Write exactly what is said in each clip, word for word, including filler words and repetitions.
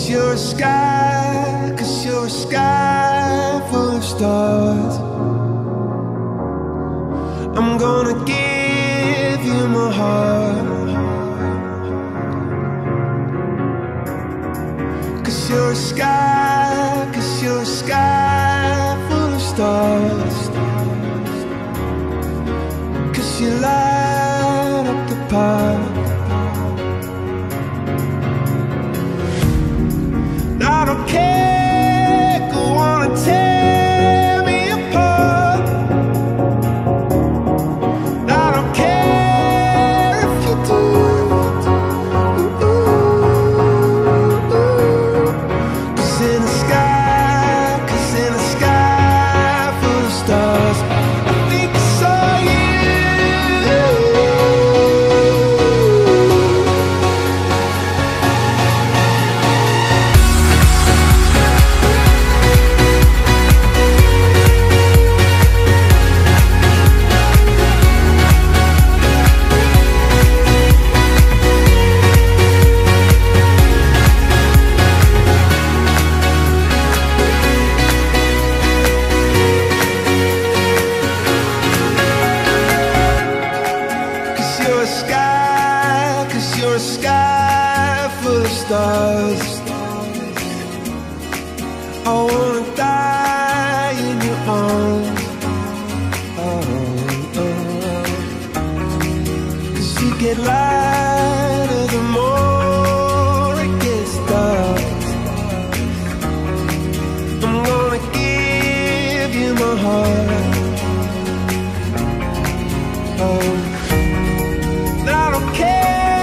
'Cause you're a sky, 'cause you're a sky full of stars. I'm gonna give you my heart. 'Cause you're a sky, 'cause you're a sky full of stars. 'Cause you light up the park. I don't care, go on and tear me apart. I don't care if you do. Ooh, ooh, ooh. 'Cause in the sky, 'cause in the sky full of stars, I think I saw you. You're a sky full of stars. I wanna die in your arms. Oh, oh. 'Cause you get lighter the more it gets dark. I'm gonna give you my heart. Oh, I don't care.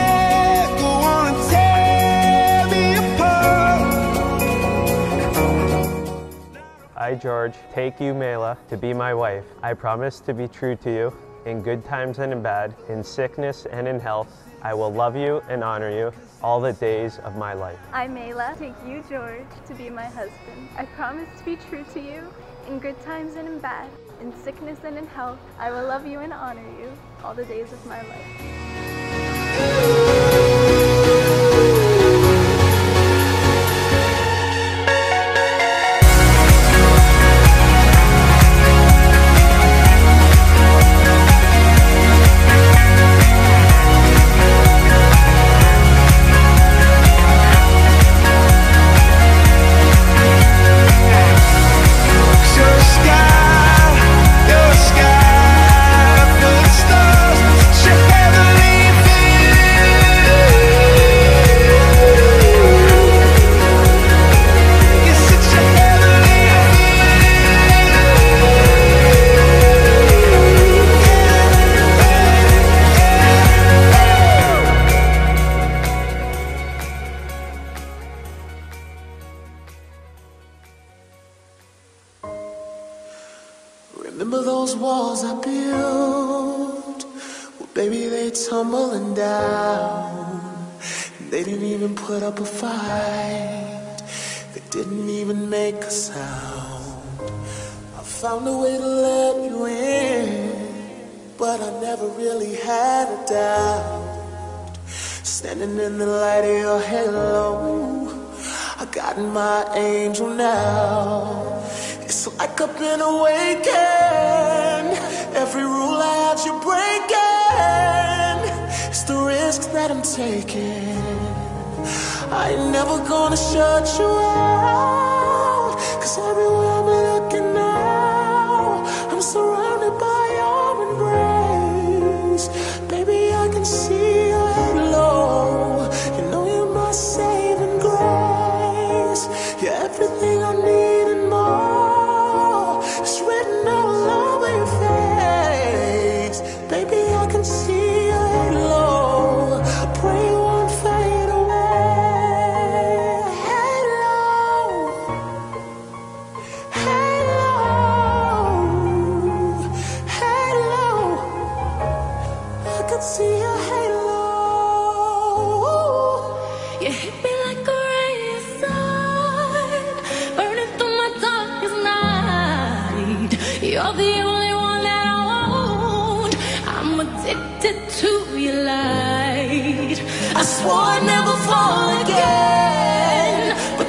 I, George, take you, Maella, to be my wife. I promise to be true to you in good times and in bad, in sickness and in health. I will love you and honor you all the days of my life. I, Maella, take you, George, to be my husband. I promise to be true to you in good times and in bad, in sickness and in health. I will love you and honor you all the days of my life. Remember those walls I built? Well, baby, they tumbling down. They didn't even put up a fight. They didn't even make a sound. I found a way to let you in, but I never really had a doubt. Standing in the light of your halo, I got my angel now. It's like I've been awakened. Every rule I had you breaking. It's the risks that I'm taking. I ain't never gonna shut you out. 'Cause everywhere I'm looking now, I'm surrounded by your embrace. Baby, I can see your halo. You know you're my saving grace. You're everything I need and more. It's written all over your face. Baby, I can see your halo. I pray you won't fade away. Halo, halo, halo. I can see your halo. You hit me like a ray of sun, burning through my darkest night. You're the only one that I want. I'm addicted to your light. I swore I'd never fall again, but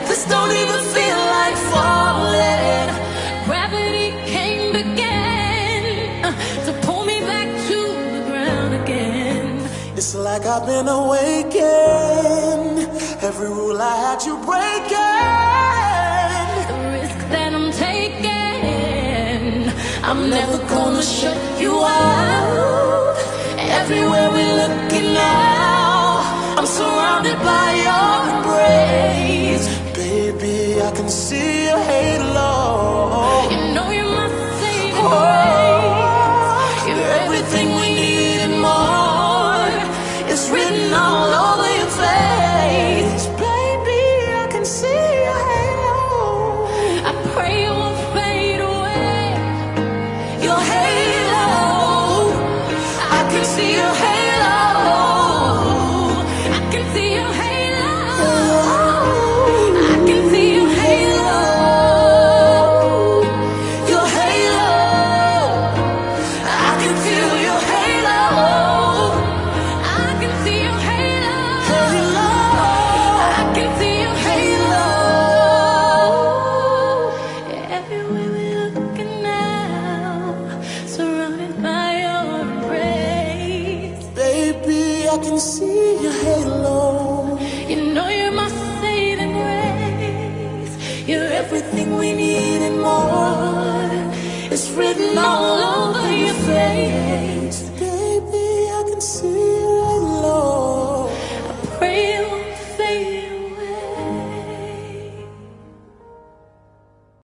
and awaken. Every rule I had you breaking. The risk that I'm taking, I'm never gonna shut you out. Everywhere we're looking now, I'm surrounded by your embrace. Baby, I can see your halo. You know you're my saving grace. You're everything we need and more. It's written all over your face. Baby, I can see your halo. I pray it won't fade away. Your halo, I can see your halo. I can see your halo. I can see your halo. Your halo, I can feel your halo. I can see your halo. I can see your halo. Everywhere we're looking now, surrounded by your embrace. Baby, I can see your halo. You know you're my saving grace. You're everything we need and more. It's written all over